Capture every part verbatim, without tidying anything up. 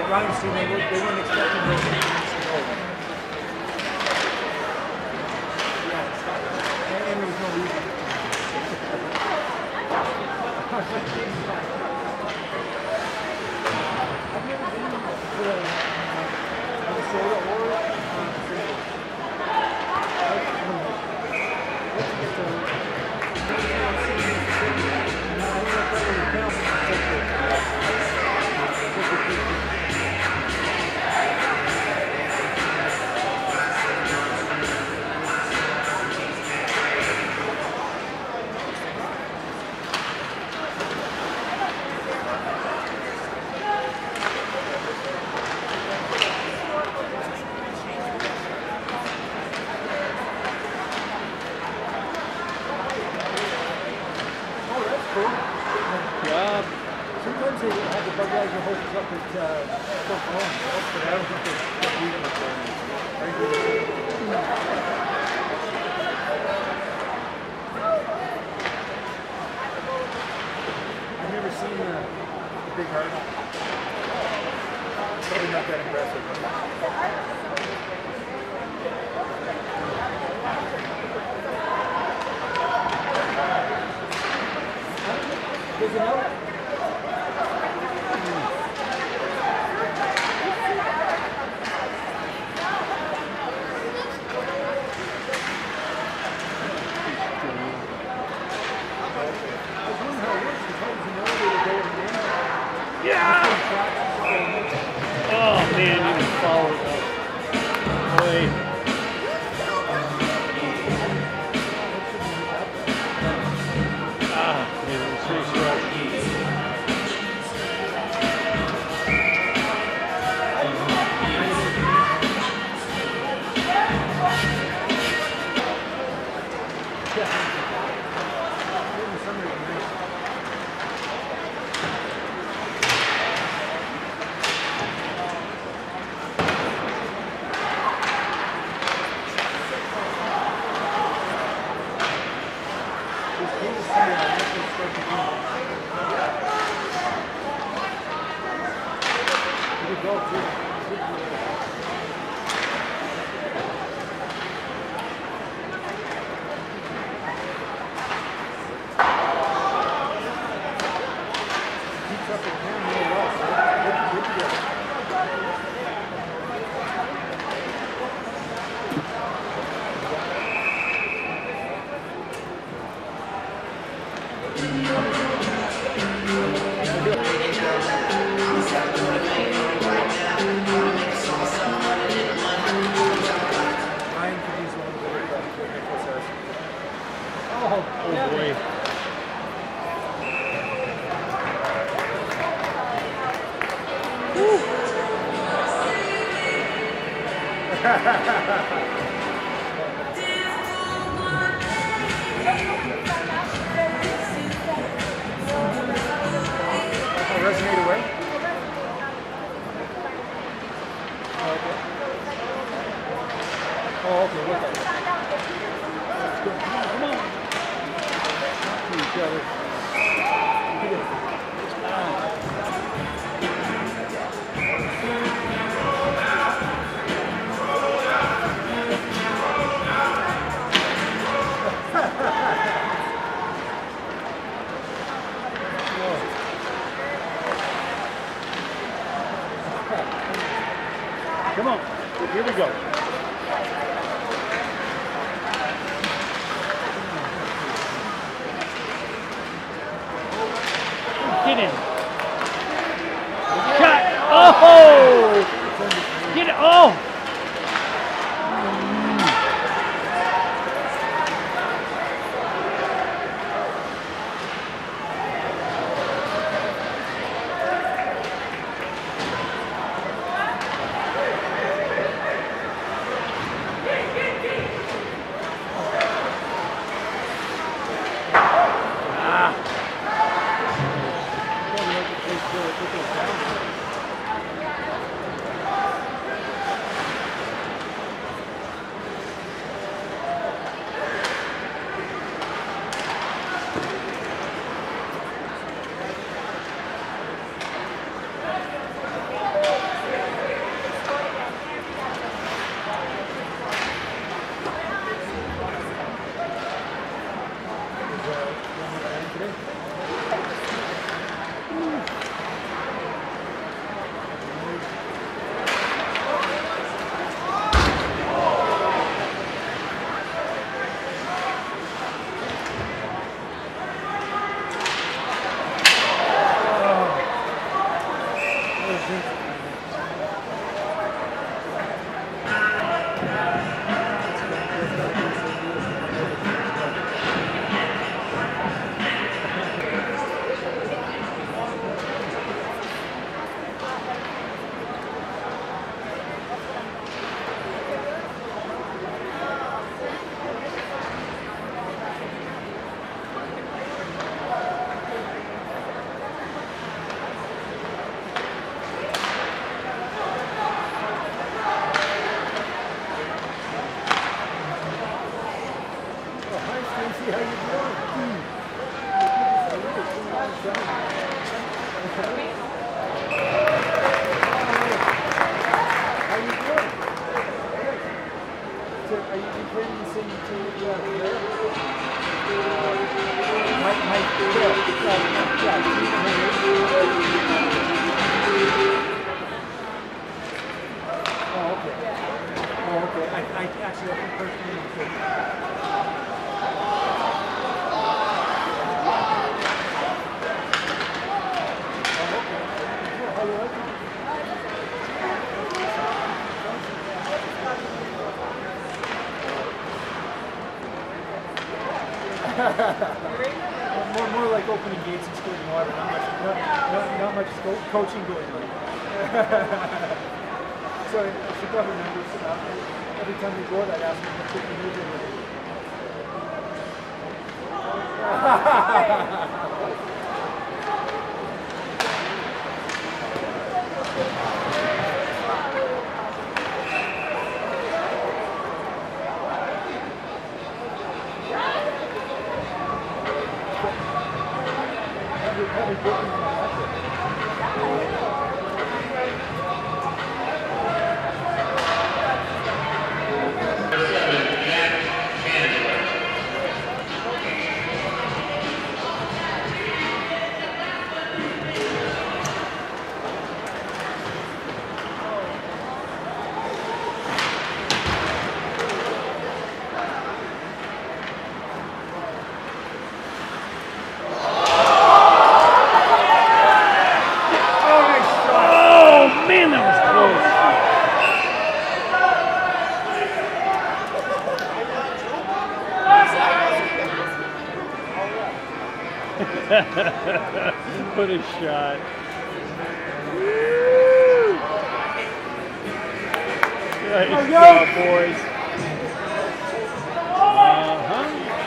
Ryan's team, they weren't, they weren't expecting those games to go. Yeah, and, and there was no reason. I've never been to Minnesota or let's get to sometimes they have the Budweiser hoses up at uh, Fort Collins, but I don't think they're using it for I've never seen the, the big heart. Probably not that impressive. There's an out. Oh man, you just followed up. Boy. Ah, man, it was so strong. Resonate away? Oh, okay, look at it. Let's go. Come on, come on. Talk to each other. Come on, here we go. Get in. Shot. Oh! Get it. Oh! more, more like opening gates and squirting water. Not much, not, not, not much coaching going on. So I should probably remember uh, every time we go, I'd ask them to put the music in. What a shot. Nice oh, job, boys. Uh-huh.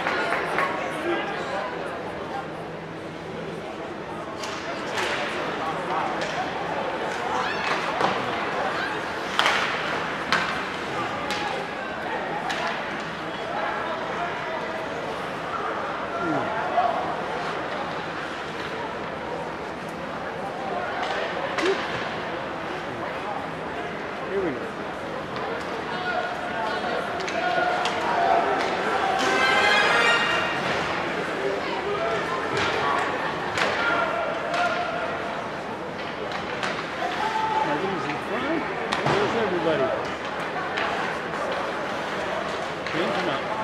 Here we go. Everybody's in front. Where's everybody? Change them up.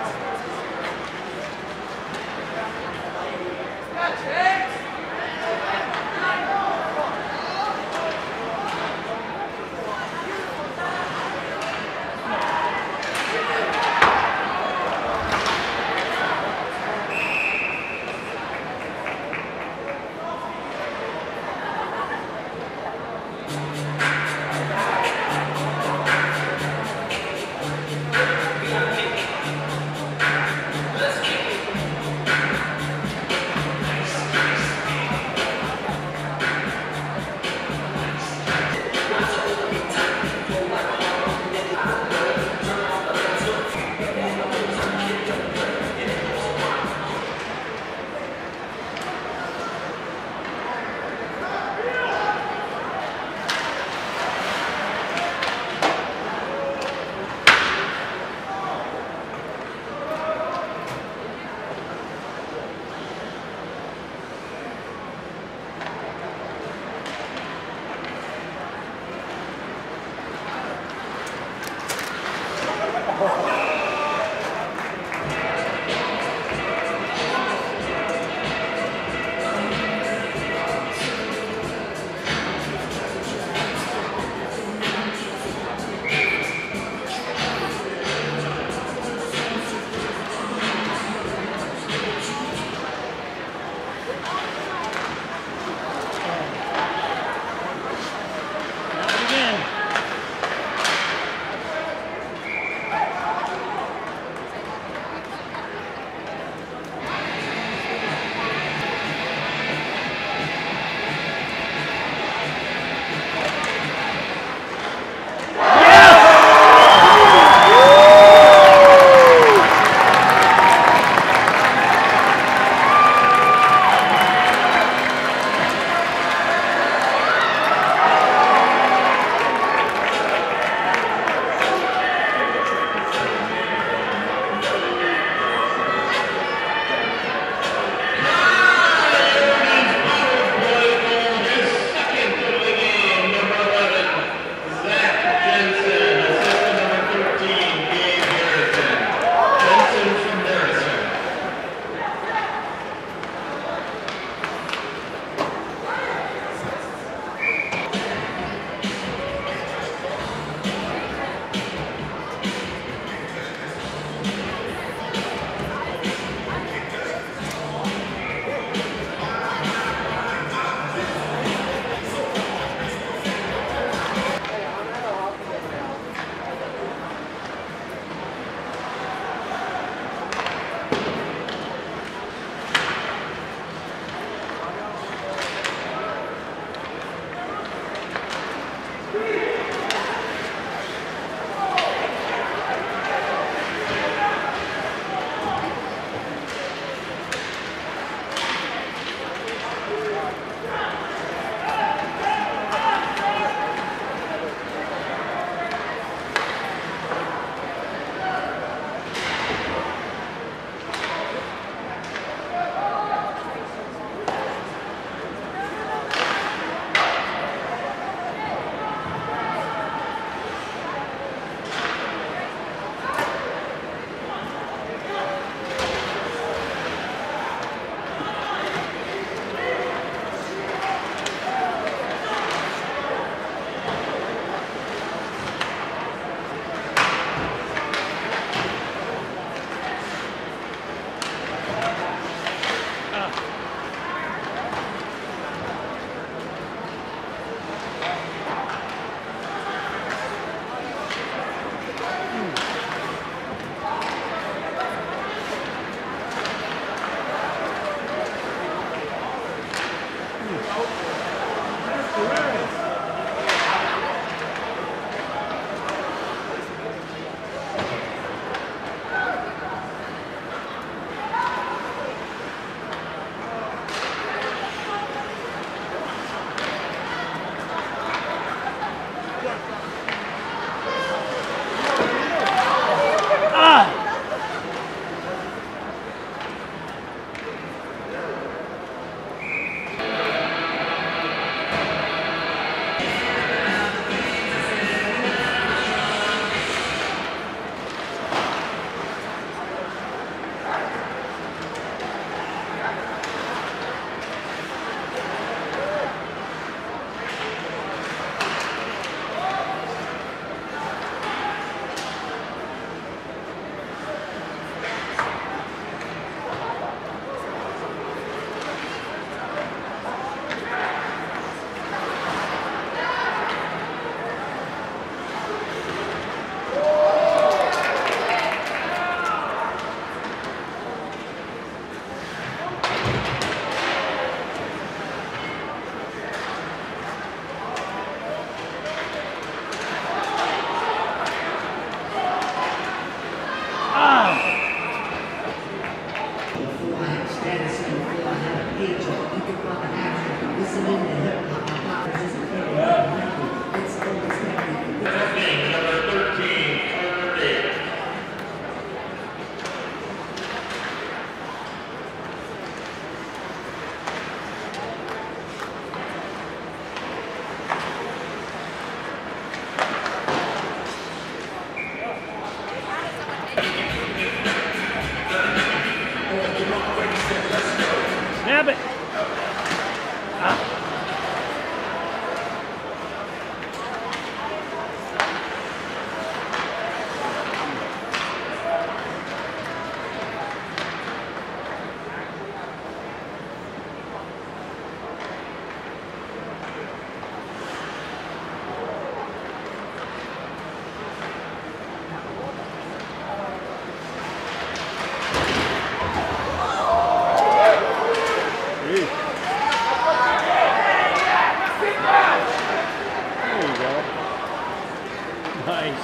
Nice.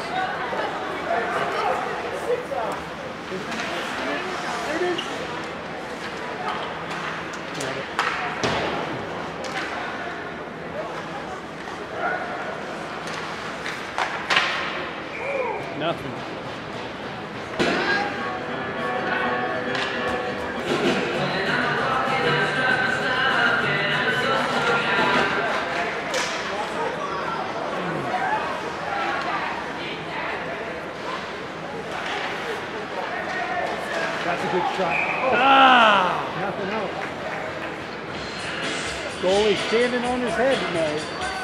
Nothing. That's a good shot. Oh, Ah! nothing else. Goalie standing on his head tonight.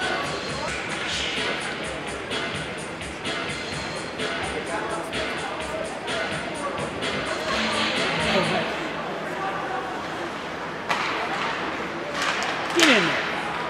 Get in there.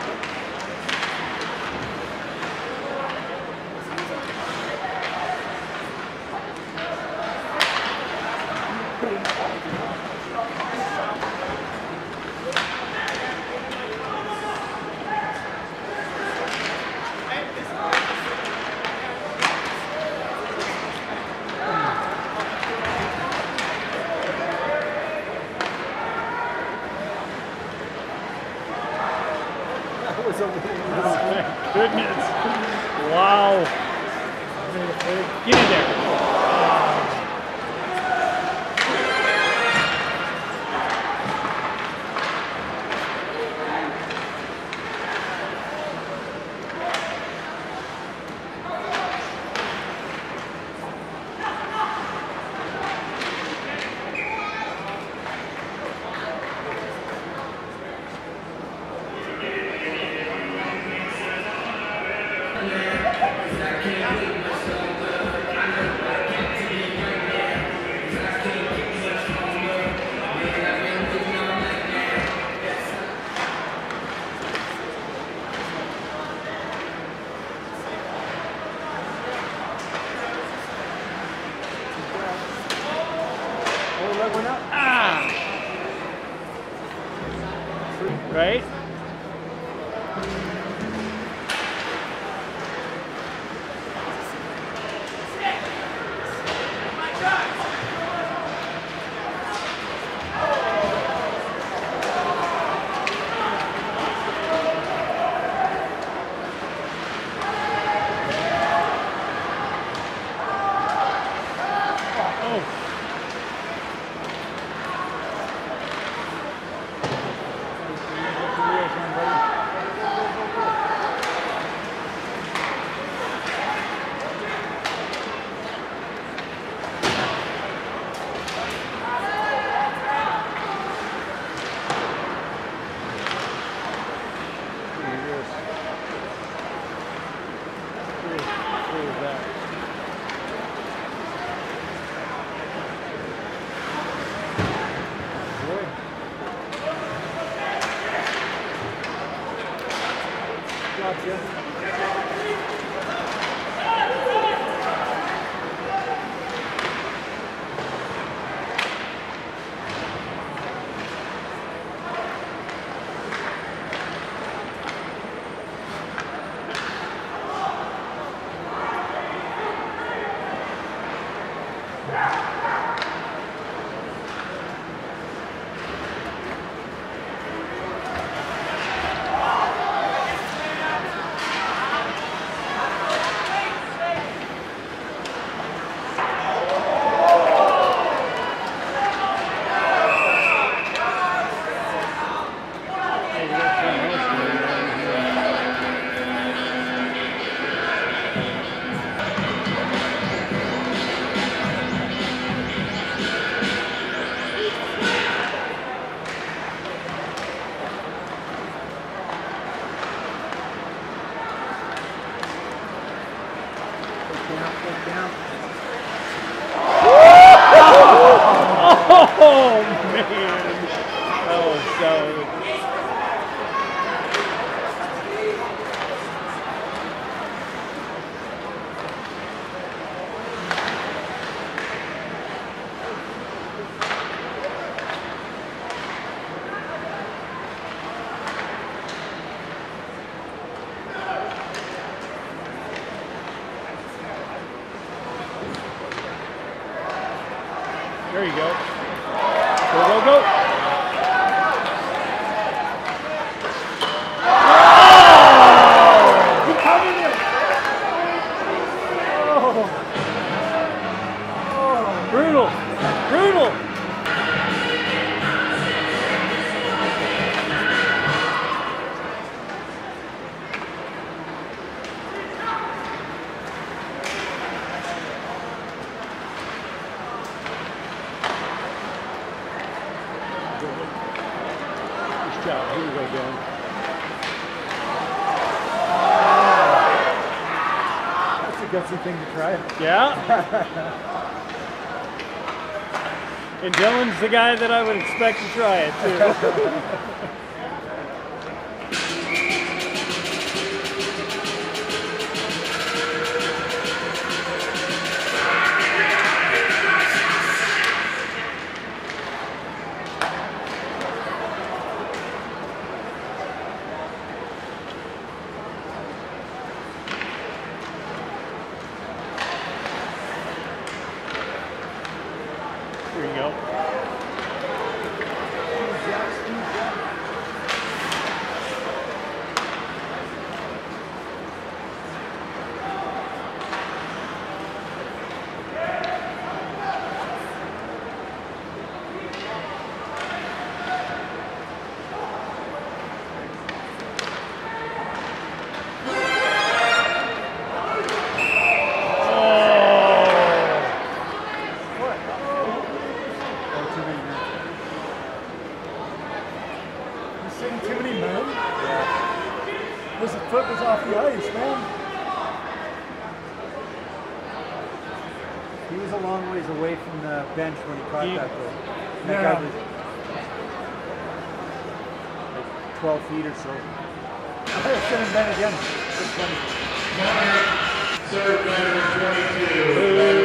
That was a Oh, my goodness. Wow. Get in there. Oh, that went up. Ah! Right? Oh. Oh man, that was so. There you go. Go, go, go. Oh! He covered him! Oh! Oh! Brutal. Brutal. Nice job. Here we go, Dylan. That's a gutsy thing to try. Yeah. And Dylan's the guy that I would expect to try it too. Here you go. Sitting too many men? Yeah. His foot was off the ice, man. He was a long ways away from the bench when he caught He, that goal. That yeah. guy was like twelve feet or so. I think it's him Ben again. It's funny. Serve number twenty-two.